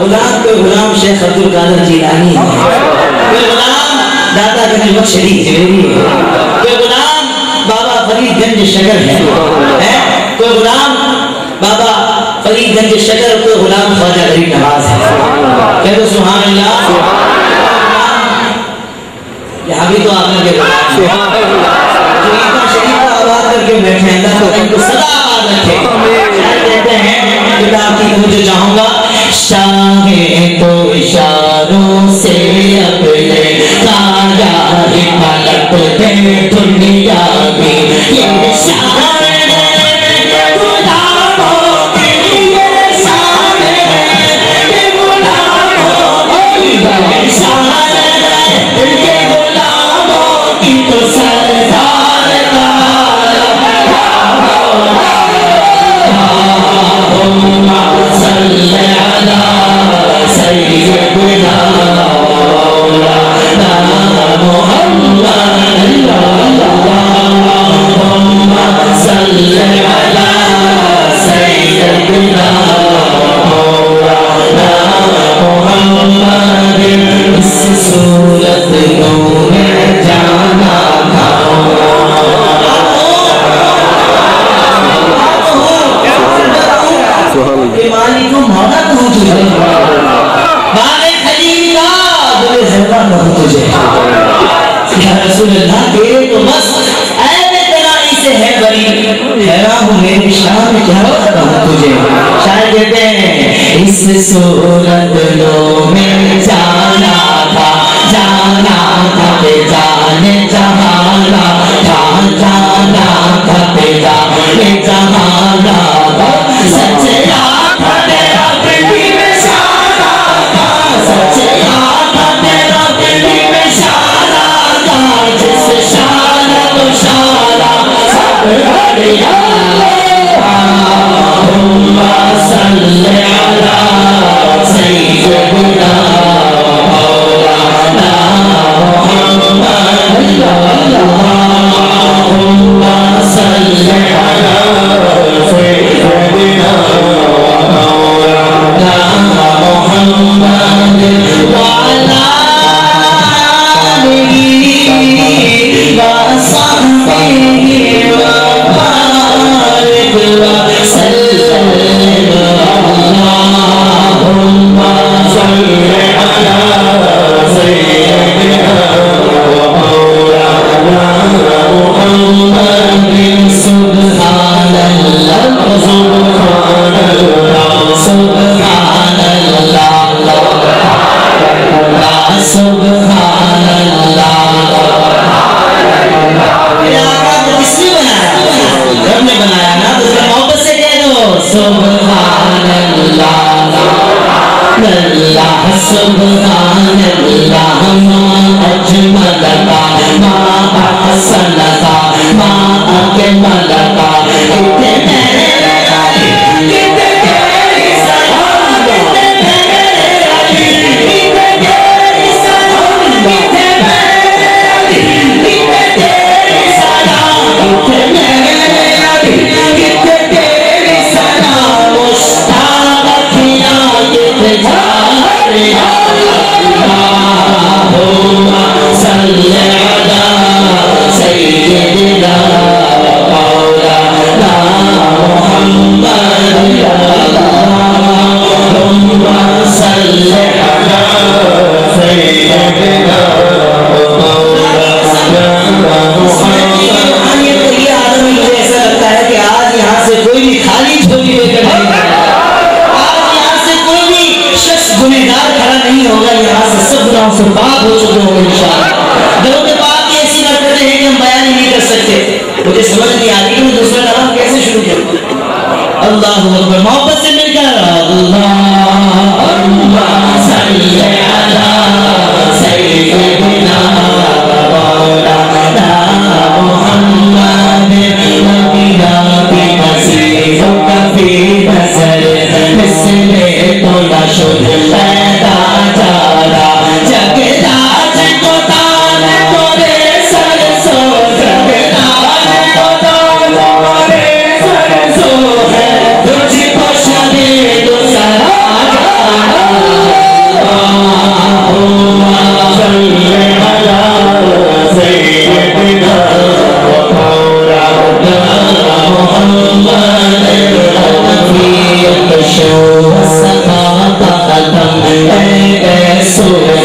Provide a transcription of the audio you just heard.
غلام کوئی غلام شیخ عبد القادر جیلانی ہے، کوئی غلام دادا گنج بخش شریف جویری ہے، کوئی غلام بابا فرید گنج شکر ہے، کوئی غلام بابا فرید گنج شکر، کوئی غلام خواجہ غریب نواز ہے. کہہ دو سبحان اللہ. یہاں بھی تو آپ کے غلام جو اتنا شریف کا آباد کر کے بیٹھے ہیں، اللہ تعالیٰ ان کو سدا آباد رکھے. کہتے ہیں کتاب کی مجھے چاہوں گا شاہیں تو اشاروں سے اپنے تاجا ہی پلٹتے دنیا میں. یہ شان اس صورت لو میں جانا تھا کہ جانے جہانا تھا، جانا تھا کہ جانے جہانا تھا. سچ یاد تھا تیرا پنڈی میں شانا تھا، سچ یاد تھا تیرا پنڈی میں شانا تھا. جس شانا تو شانا سب بڑھیا. صلی علی سیدنا مولانا محمد. اللہم صلی علی سیدنا مولانا محمد وعلی آلہ وصحبہ وبارک وسلم. سبحان اللہ ما اجمل ما احسن ما اکمل برباد ہو چکے ہوں انشاءاللہ. درود پاک کی ایسی برکتیں ہیں کہ ہم بیان ہی نہیں کر سکتے. مجھے سمجھ نہیں آ رہی کہ میں دوسرا کلام کیسے شروع کروں. اللہ اکبر. محبت سے مل کر اللہم صلی علی سیدنا مولانا محمد نبینا کی نصیبک فی نظر مثل تو نشد پیدا جارا جگ راج کو سو